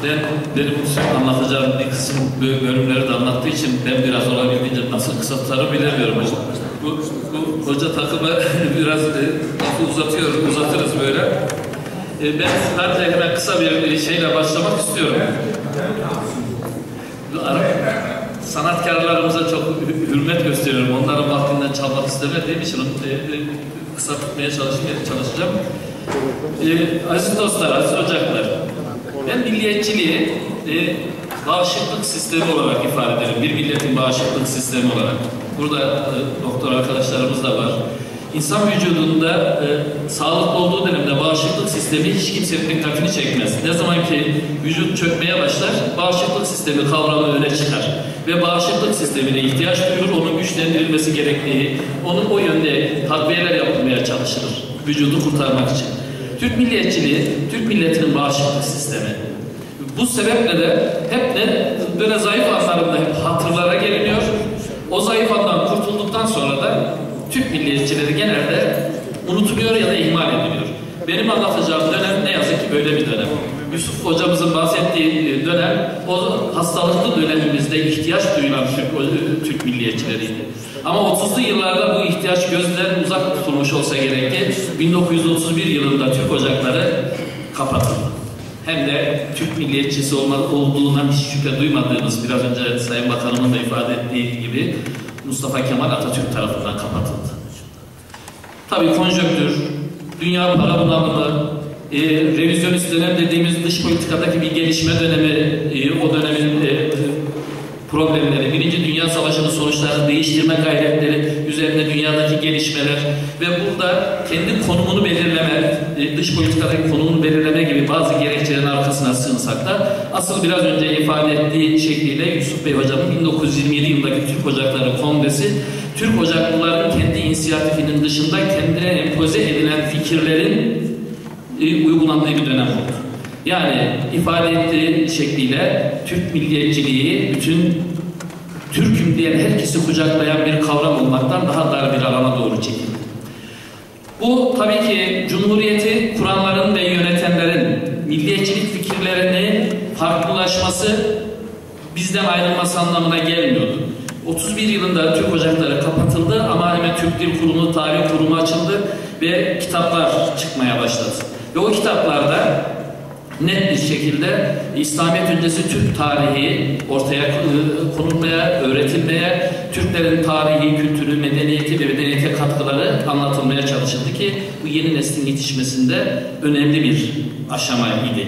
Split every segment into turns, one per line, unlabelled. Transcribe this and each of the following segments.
benim anlatacağım bir kısım bölümleri de anlattığı için ben biraz olabildiğince nasıl kısa tutarım bilemiyorum. Bu hoca takımı biraz uzatırız böyle. Ben sadece hemen kısa bir şeyle başlamak istiyorum. Sanatkarlarımıza çok hürmet gösteriyorum. Onların vaktinden çalmak istemediğim için kısa tutmaya çalışacağım. Aziz dostlar, aziz ocaklar, ben milliyetçiliği bağışıklık sistemi olarak ifade ederim. Bir milletin bağışıklık sistemi olarak. Burada doktor arkadaşlarımız da var. İnsan vücudunda sağlıklı olduğu dönemde bağışıklık sistemi hiç kimsenin dikkatini çekmez. Ne zaman ki vücut çökmeye başlar, bağışıklık sistemi kavramı öne çıkar. Ve bağışıklık sistemine ihtiyaç duyulur, onun güçlendirilmesi gerektiği, onun o yönde takviyeler yapılmaya çalışılır, vücudu kurtarmak için. Türk milliyetçiliği, Türk milletinin bağışıklık sistemi. Bu sebeple de hep böyle zayıf anlarında hep hatırlara geliniyor. O zayıf andan kurtulduktan sonra da Türk milliyetçileri genelde unutuluyor ya da ihmal ediliyor. Benim anlatacağım dönem ne yazık ki böyle bir dönem. Yusuf hocamızın bahsettiği dönem, o hastalıklı dönemimizde ihtiyaç duyulan Türk milliyetçileriydi. Ama 30'lu yıllarda bu ihtiyaç gözden uzak tutulmuş olsa gerek ki 1931 yılında Türk ocakları kapatıldı. Hem de Türk milliyetçisi olduğundan hiç şüphe duymadığımız, biraz önce Sayın Bakanımın da ifade ettiği gibi Mustafa Kemal Atatürk tarafından kapatıldı. Tabii konjonktür, dünya para bunalımı, revizyonist dönem dediğimiz dış politikadaki bir gelişme dönemi, o dönemin problemleri, Birinci Dünya Savaşı'nın sonuçlarını değiştirme gayretleri üzerinde dünyadaki gelişmeler ve burada kendi konumunu belirleme, dış politikadaki konumunu belirleme gibi bazı gerekçelerin arkasına sığınsak da asıl biraz önce ifade ettiği şekliyle Yusuf Bey Hocam'ın 1927 yılındaki Türk Ocakları Kongresi, Türk Ocaklıların kendi inisiyatifinin dışında kendine empoze edilen fikirlerin uygulandığı bir dönem oldu. Yani ifade ettiği şekliyle Türk milliyetçiliği bütün Türk'üm diyen herkesi kucaklayan bir kavram olmaktan daha dar bir alana doğru çekildi. Bu tabii ki Cumhuriyeti kuranların ve yönetenlerin milliyetçilik fikirlerini farklılaşması, bizden ayrılması anlamına gelmiyordu. 31 yılında Türk Ocakları kapatıldı ama hemen Türk Dil Kurumu, Tarih Kurumu açıldı ve kitaplar çıkmaya başladı. Ve o kitaplarda net bir şekilde İslamiyet öncesi Türk tarihi ortaya konulmaya, öğretilmeye, Türklerin tarihi, kültürü, medeniyeti ve medeniyete katkıları anlatılmaya çalışıldı ki bu yeni neslin yetişmesinde önemli bir aşama idi.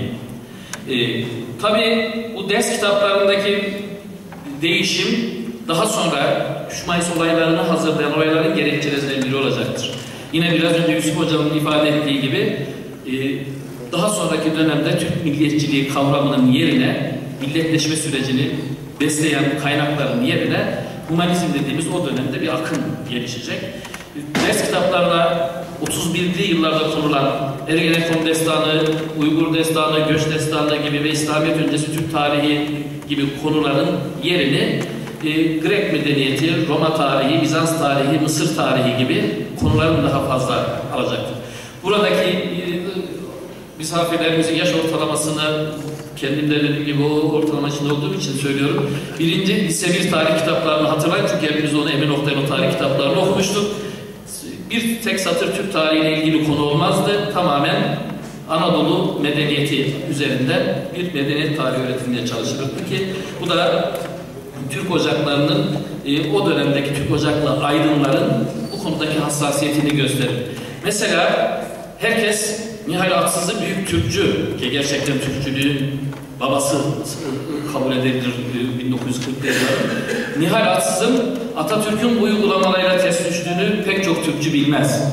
Tabii bu ders kitaplarındaki değişim daha sonra 3 Mayıs olaylarını hazırlayan olayların gerekçelerinden biri olacaktır. Yine biraz önce Yusuf Hocam'ın ifade ettiği gibi daha sonraki dönemde Türk milliyetçiliği kavramının yerine milletleşme sürecini besleyen kaynakların yerine humanizm dediğimiz o dönemde bir akım gelişecek. Ders kitaplarına 31'li yıllarda konulan Ergenekon destanı, Uygur destanı, Göç destanı gibi ve İslamiyet öncesi Türk tarihi gibi konuların yerini Grek medeniyeti, Roma tarihi, Bizans tarihi, Mısır tarihi gibi konuların daha fazla alacaktır. Buradaki misafirlerimizin yaş ortalamasını kendimde dediğim gibi o ortalama içinde olduğum için söylüyorum. Birinci lise 1 tarih kitaplarını hatırlayın çünkü hepimiz onu Emin Oktay'ın o tarih kitaplarını okumuştuk. Bir tek satır Türk tarihiyle ilgili konu olmazdı. Tamamen Anadolu medeniyeti üzerinden bir medeniyet tarihi öğretilmeye çalışılırdı ki bu da Türk ocaklarının o dönemdeki Türk ocaklı aydınların bu konudaki hassasiyetini gösterir. Mesela herkes Nihal Atsız'ı büyük Türkçü ki gerçekten Türkçülüğün babası kabul edilir 1940'lı yıllarda. Nihal Atsız'ın Atatürk'ün bu uygulamalarıyla ters düştüğünü pek çok Türkçü bilmez.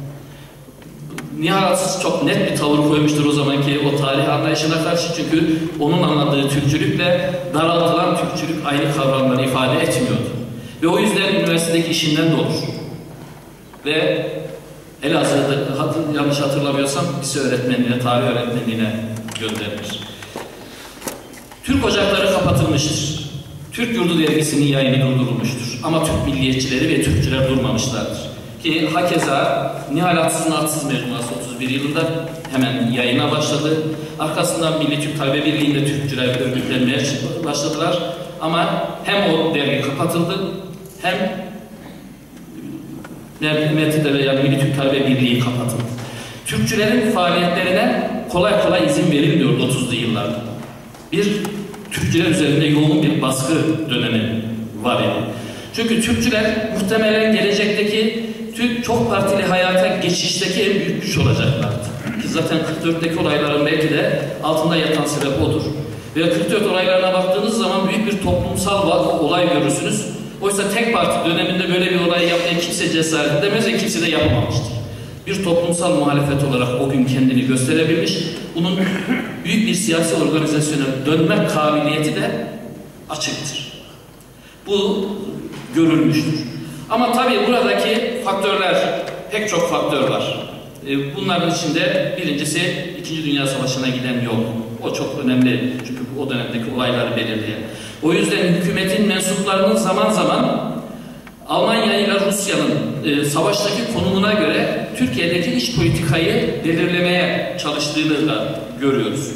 Nihal Atsız çok net bir tavır koymuştur o zamanki o tarih anlayışına karşı çünkü onun anladığı Türkçülükle daraltılan Türkçülük aynı kavramları ifade etmiyordu. Ve o yüzden üniversitedeki işinden de olur. Ve Elazığ'da yanlış hatırlamıyorsam lise öğretmenliğine, tarih öğretmenliğine gönderilir. Türk ocakları kapatılmıştır. Türk Yurdu dergisinin yayını durdurulmuştur. Ama Türk milliyetçileri ve Türkçüler durmamışlardır. Ki hakeza Nihal Atsız'ın Atsız Mecmuası 31 yılında hemen yayına başladı. Arkasından Milli Türk Talebe Birliği'nde Türkçüler örgütlenmeye başladılar. Ama hem o dergi kapatıldı, hem MTD veya Milli Türk Talebe Birliği kapatıldı. Türkçülerin faaliyetlerine kolay kolay izin verilmiyordu 30'lu yıllarda. Bir Türkçüler üzerinde yoğun bir baskı dönemi var idi. Çünkü Türkçüler muhtemelen gelecekteki Türk çok partili hayata geçişteki en büyük güç olacaklardı. Ki zaten 44'teki olayların belki de altında yatan sebep odur. Ve 44 olaylarına baktığınız zaman büyük bir toplumsal olay görürsünüz. Oysa tek parti döneminde böyle bir olay yapmaya kimse cesaret edemez ve kimse de yapamamıştır. Bir toplumsal muhalefet olarak o gün kendini gösterebilmiş. Bunun büyük bir siyasi organizasyona dönme kabiliyeti de açıktır. Bu görülmüştür. Ama tabii buradaki faktörler, pek çok faktör var. Bunların içinde birincisi 2. Dünya Savaşı'na giden yol. O çok önemli çünkü o dönemdeki olayları belirleyen. O yüzden hükümetin mensuplarının zaman zaman Almanya ile Rusya'nın savaştaki konumuna göre Türkiye'deki iç politikayı belirlemeye çalıştığını da görüyoruz.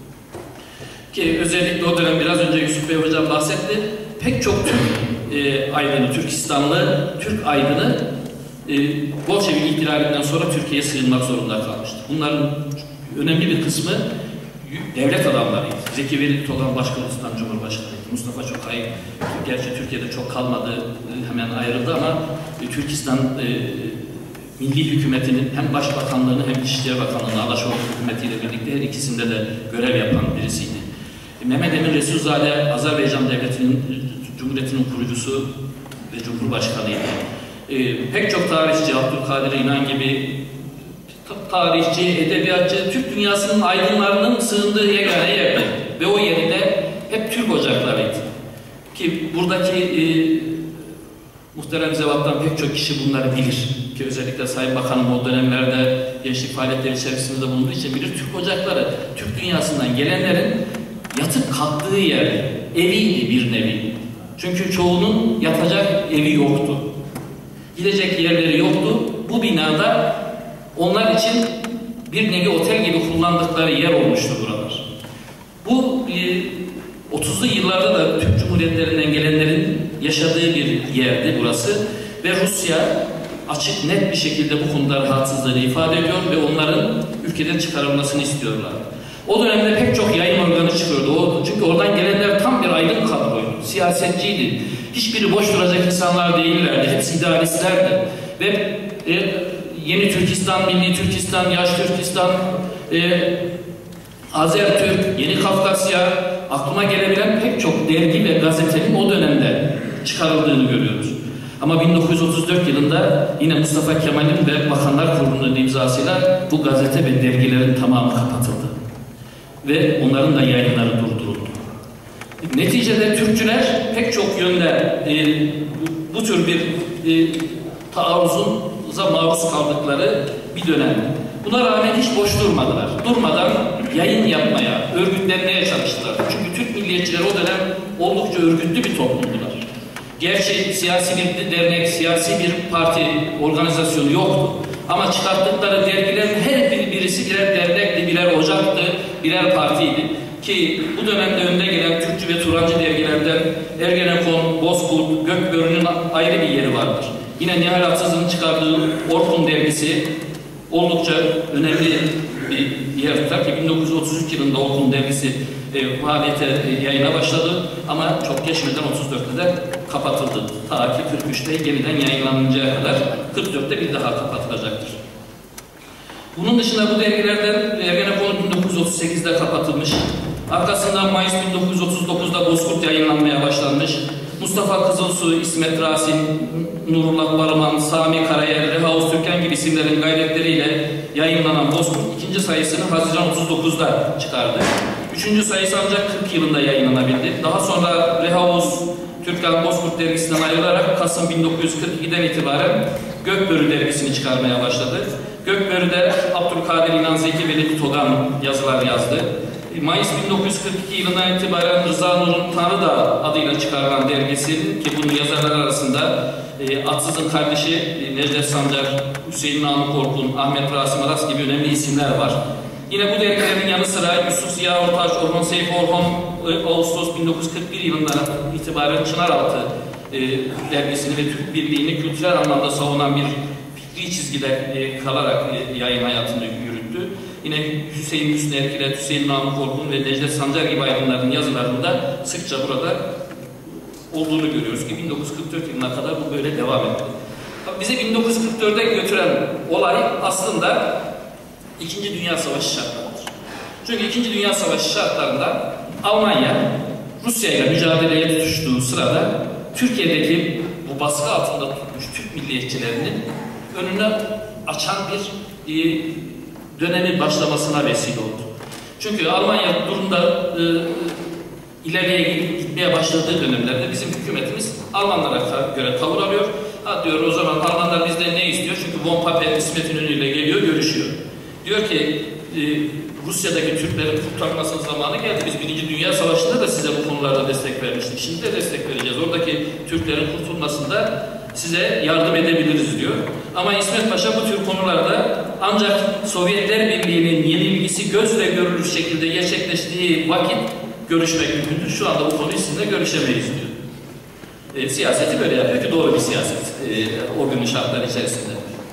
Ki özellikle o dönem biraz önce Yusuf Bey Hocam bahsetti. Pek çok Türk aydını, Türkistanlı, Türk aydını Bolşevik ihtilalinden sonra Türkiye'ye sığınmak zorunda kalmıştı. Bunların önemli bir kısmı devlet adamlarıydı. Zeki Veli Togan Başkomutan Cumhurbaşkanıydı. Mustafa Çokay, gerçi Türkiye'de çok kalmadı, hemen ayrıldı ama Türkistan Milli Hükümeti'nin hem Başbakanlığını hem İçişleri Bakanlığı'nı Alaşoğlu hükümetiyle birlikte her ikisinde de görev yapan birisiydi. Mehmet Emin Resulzade, Azerbaycan Devleti'nin, Cumhuriyeti'nin kurucusu ve Cumhurbaşkanıydı. Pek çok tarihçi, Abdülkadir İnan gibi tarihçi, edebiyatçı, Türk dünyasının aydınlarının sığındığı yegane yerdi. Ve o yerinde hep Türk ocaklarıydı. Ki buradaki muhterem zevattan pek çok kişi bunları bilir. Ki özellikle Sayın Bakanım o dönemlerde gençlik faaliyetleri içerisinde bulunduğu için bilir. Türk ocakları, Türk dünyasından gelenlerin yatıp kalktığı yer, eviydi bir nevi. Çünkü çoğunun yatacak evi yoktu. Gidecek yerleri yoktu. Bu binada onlar için bir nevi otel gibi kullandıkları yer olmuştu buralar. Bu 30'lu yıllarda da Türk Cumhuriyetlerinden gelenlerin yaşadığı bir yerdi burası. Ve Rusya açık net bir şekilde bu konuda rahatsızlığını ifade ediyor ve onların ülkeden çıkarılmasını istiyorlar. O dönemde pek çok yayın organı çıkıyordu. Çünkü oradan gelenler tam bir aydın kadroydu. Siyasetçiydi. Hiçbiri boş duracak insanlar değillerdi. Hepsi idealistlerdi. Ve Yeni Türkistan, Milli Türkistan, Yaş Türkistan, Azertürk, Yeni Kafkasya, aklıma gelebilen pek çok dergi ve gazetenin o dönemde çıkarıldığını görüyoruz. Ama 1934 yılında yine Mustafa Kemal'in ve Bakanlar Kurulu'nun imzasıyla bu gazete ve dergilerin tamamı kapatıldı. Ve onların da yayınları durduruldu. Neticede Türkçüler pek çok yönde bu tür bir taarruza maruz kaldıkları bir dönem. Buna rağmen hiç boş durmadılar. Durmadan yayın yapmaya, örgütlenmeye çalıştılar. Çünkü Türk milliyetçileri o dönem oldukça örgütlü bir toplumdular. Gerçi siyasi bir dernek, siyasi bir parti organizasyonu yoktu. Ama çıkarttıkları dergilerin her birisi birer dernekti, birer ocaktı, birer partiydi. Ki bu dönemde önde gelen Türkçü ve Turancı dergilerden Ergenekon, Bozkurt, Gökbörü'nün ayrı bir yeri vardır. Yine Nihal Atsız'ın çıkardığı Orkun dergisi oldukça önemli bir yer tutar ki 1933 yılında Orkun dergisi faaliyete yayına başladı ama çok geçmeden 34'te de kapatıldı. Ta ki 43'te yeniden yayınlanıncaya kadar 44'te bir daha kapatılacaktır. Bunun dışında bu dergilerden Ergenekon 1938'de kapatılmış. Arkasından Mayıs 1939'da Bozkurt yayınlanmaya başlanmış. Mustafa Kızılsu, İsmet Rasim, Nurullah Barıman, Sami Karayel, Reha Öztürk'en gibi isimlerin gayretleriyle yayınlanan Bozkurt ikinci sayısını Haziran 39'da çıkardı. Üçüncü sayısı ancak 40 yılında yayınlanabildi. Daha sonra Reha Öztürk'en Bozkurt dergisinden ayrılarak Kasım 1942'den itibaren Gökbörü dergisini çıkarmaya başladı. Gökbörü'de Abdülkadir İnan, Zeki Veli Togan yazılar yazdı. Mayıs 1942 yılından itibaren Rıza Nur'un Tanrıdağ adıyla çıkarılan dergisi ki bunun yazarları arasında Atsız'ın kardeşi Necdet Sancar, Hüseyin Namık Orkun, Ahmet Rasim Aras gibi önemli isimler var. Yine bu dergilerin yanı sıra Yusuf Ziya Ortaç, Orhon Seyfi Orhon, Ağustos 1941 yılından itibaren Çınaraltı dergisini ve Türk Birliği'ni kültürel anlamda savunan bir fikri çizgide kalarak yayın hayatını yürüttü. Yine Hüseyin Hüsnü Erkilet, Hüseyin Namık Orhun ve Necdet Sancar gibi aydınların yazılarında sıkça burada olduğunu görüyoruz ki 1944 yılına kadar bu böyle devam etti. Bizi 1944'e götüren olay aslında İkinci Dünya Savaşı şartlarıdır. Çünkü İkinci Dünya Savaşı şartlarında Almanya Rusya ile mücadeleye tutuştuğu sırada Türkiye'deki bu baskı altında tutmuş Türk milliyetçilerinin önüne açan bir dönemin başlamasına vesile oldu. Çünkü Almanya durumda ileriye gitmeye başladığı dönemlerde bizim hükümetimiz Almanlara göre tavır alıyor. Ha diyor, o zaman Almanlar bizden ne istiyor? Çünkü Von Papen İsmet İnönü ile geliyor, görüşüyor. Diyor ki Rusya'daki Türklerin kurtarmasının zamanı geldi. Biz Birinci Dünya Savaşı'nda da size bu konularda destek vermiştik. Şimdi de destek vereceğiz. Oradaki Türklerin kurtulmasında size yardım edebiliriz diyor. Ama İsmet Paşa bu tür konularda ancak Sovyetler Birliği'nin yenilgisi gözle görülür şekilde gerçekleştiği vakit görüşmek mümkündür. Şu anda bu konuyu sizinle görüşemeyiz diyor. Siyaseti böyle yapıyor ki doğru bir siyaset o günün şartları içerisinde.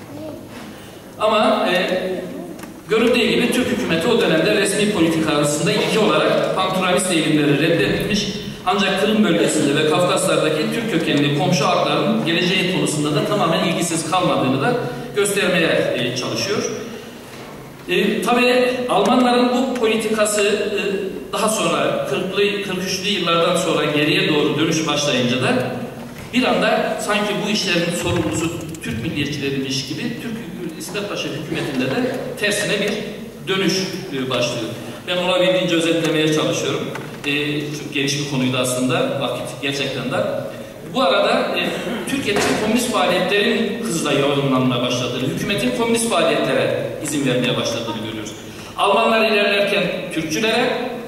Ama görüldüğü gibi Türk hükümeti o dönemde resmi politika arasında ilki olarak panturalist eğilimleri reddedilmiş, ancak Kırım bölgesinde ve Kafkaslardaki Türk kökenli komşu halkların geleceği konusunda da tamamen ilgisiz kalmadığını da göstermeye çalışıyor. Tabii Almanların bu politikası daha sonra 43'lü yıllardan sonra geriye doğru dönüş başlayınca da bir anda sanki bu işlerin sorumlusu Türk milliyetçileriymiş gibi İsmet Paşa hükümetinde de tersine bir dönüş başlıyor. Ben olabildiğince özetlemeye çalışıyorum. Çok geniş bir konuydu aslında, vakit gerçekten de. Bu arada Türkiye'deki komünist faaliyetlerin hızla yoğunlanmaya başladığını, hükümetin komünist faaliyetlere izin vermeye başladığını görüyoruz. Almanlar ilerlerken Türkçülere,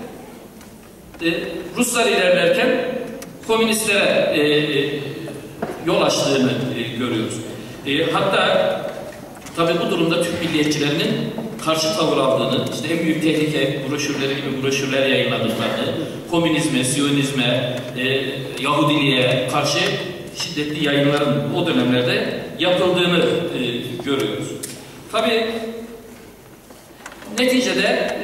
Ruslar ilerlerken komünistlere yol açtığını görüyoruz. Hatta tabii bu durumda Türk milliyetçilerinin karşı tavır aldığını, işte en büyük tehlike broşürleri gibi broşürler yayınladıklarını, komünizme, Siyonizme, Yahudiliğe karşı şiddetli yayınların o dönemlerde yapıldığını görüyoruz. Tabii neticede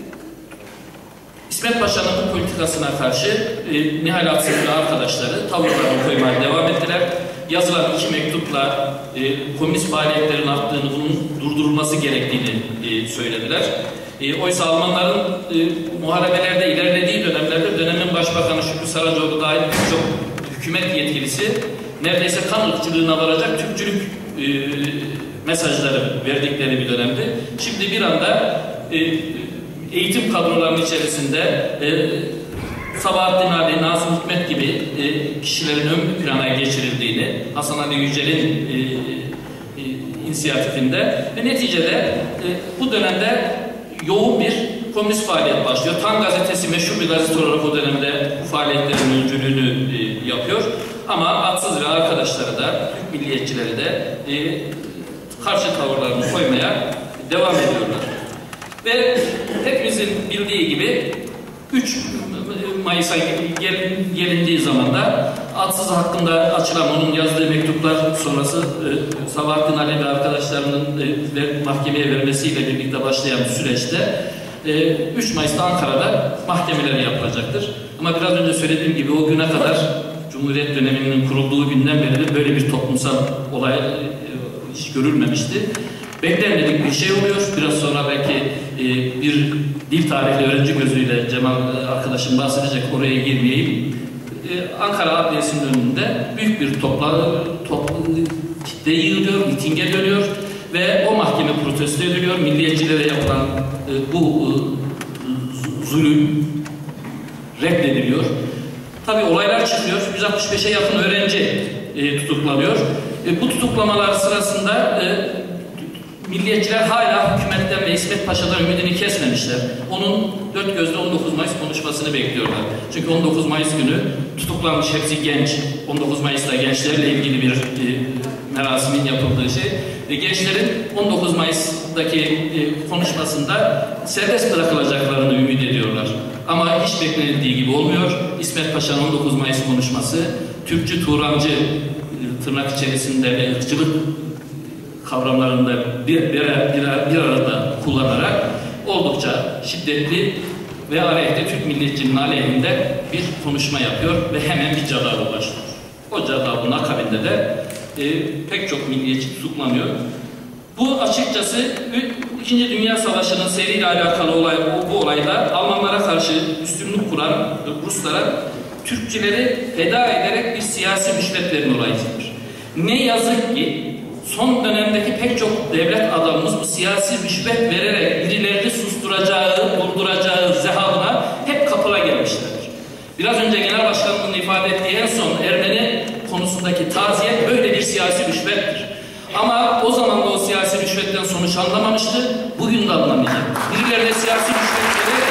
İsmet Paşa'nın bu politikasına karşı Nihal Atsız ve arkadaşları tavırlarını koymaya devam ettiler. Yazılan 2 mektupla komünist faaliyetlerin arttığını, bunun durdurulması gerektiğini söylediler. Oysa Almanların muharebelerde ilerlediği dönemlerde dönemin Başbakanı Şükrü Saracoğlu dahil birçok hükümet yetkilisi neredeyse kan ırkçılığına varacak Türkçülük mesajları verdikleri bir dönemdi. Şimdi bir anda eğitim kadrolarının içerisinde Sabahattin Ali, Nazım Hikmet gibi kişilerin ön plana geçirildiğini, Hasan Ali Yücel'in inisiyatifinde ve neticede bu dönemde yoğun bir komünist faaliyet başlıyor. Tan gazetesi meşhur bir gazete olarak o dönemde bu faaliyetlerin öncülüğünü yapıyor. Ama Atsız ve arkadaşları da, Türk milliyetçileri de karşı tavırlarını koymaya devam ediyorlar. Ve hepimizin bildiği gibi 3 Mayıs'a gelindiği zaman da Atsız hakkında açılan onun yazdığı mektuplar sonrası Sabahattin Ali ve arkadaşlarının mahkemeye vermesiyle birlikte başlayan süreçte 3 Mayıs'ta Ankara'da mahkemeleri yapılacaktır. Ama biraz önce söylediğim gibi o güne kadar Cumhuriyet döneminin kurulduğu günden beri de böyle bir toplumsal olay hiç görülmemişti. Beklenmedik bir şey oluyor. Biraz sonra belki bir dil tarihli öğrenci gözüyle Cemal arkadaşım bahsedecek, oraya girmeyeyim. Ankara Adliyesi'nin önünde büyük bir kitle yığılıyor, mitinge dönüyor ve o mahkeme protesto ediliyor. Milliyetçilere yapılan bu zulüm reddediliyor. Tabii olaylar çıkıyor. 165'e yakın öğrenci tutuklanıyor. Bu tutuklamalar sırasında milliyetçiler hala hükümetten ve İsmet Paşa'dan ümidini kesmemişler. Onun dört gözle 19 Mayıs konuşmasını bekliyorlar. Çünkü 19 Mayıs günü tutuklanmış, hepsi genç. 19 Mayıs'ta gençlerle ilgili bir merasimin yapıldığı şey. Gençlerin 19 Mayıs'taki konuşmasında serbest bırakılacaklarını ümit ediyorlar. Ama hiç beklenildiği gibi olmuyor. İsmet Paşa'nın 19 Mayıs konuşması, Türkçü, Turancı tırnak içerisinde ve ırkçılık kavramlarında bir arada kullanarak oldukça şiddetli ve aleyhte Türk milliyetçiliğinin aleyhinde bir konuşma yapıyor ve hemen bir cadava ulaşıyor. O cadavın akabinde de pek çok milliyetçi tutuklanıyor. Bu açıkçası İkinci Dünya Savaşı'nın seriyle alakalı bu olayda Almanlara karşı üstünlük kuran Ruslara Türkçüleri feda ederek bir siyasi rüşvet verme olayıdır. Ne yazık ki son dönemdeki pek çok devlet adamımız bu siyasi rüşvet vererek birilerini susturacağı, durduracağı zehabına hep kapıla gelmişlerdir. Biraz önce Genel Başkanımın ifade ettiği en son Ermeni konusundaki taziyet böyle bir siyasi rüşvettir. Ama o zaman da o siyasi rüşvetten sonuç anlamamıştı, bugün de anlamayacak. Birilerine siyasi rüşvet vererek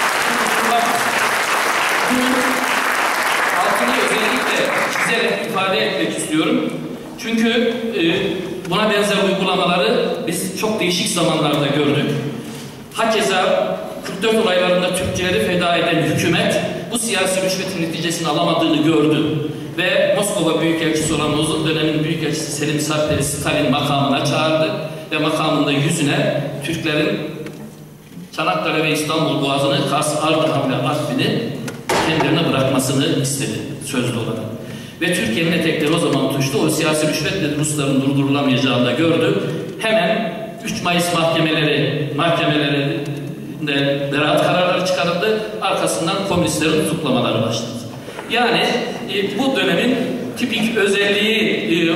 bunun altını özellikle çizerek ifade etmek istiyorum. Çünkü buna benzer uygulamaları biz çok değişik zamanlarda gördük. Hakeza 44 olaylarında Türkçeleri feda eden hükümet bu siyasi rüşvetin neticesini alamadığını gördü. Ve Moskova Büyükelçisi olan o dönemin Büyükelçisi Selim Sarper'i Stalin makamına çağırdı. Ve makamında yüzüne Türklerin Çanakkale ve İstanbul Boğazı'nı, Kars, Ardahan ve Artvin'i kendilerine bırakmasını istedi sözlü olarak. Ve Türkiye'nin etekleri o zaman tutuştu. O siyasi rüşvetle Rusların durdurulamayacağını da gördü. Hemen 3 Mayıs mahkemelerinde beraat kararları çıkarıldı. Arkasından komünistlerin tutuklamaları başladı. Yani bu dönemin tipik özelliği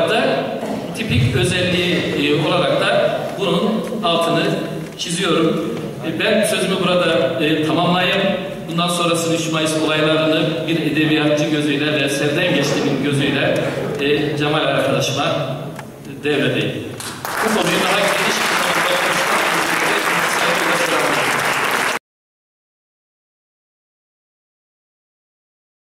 olarak da bunun altını çiziyorum. Ben sözümü burada tamamlayayım. Bundan sonrasını 3 Mayıs olaylarını bir edebiyatçı gözüyle ve Serden Geçtiğimin gözüyle Cemal arkadaşıma devredeyim. Bu konuyu daha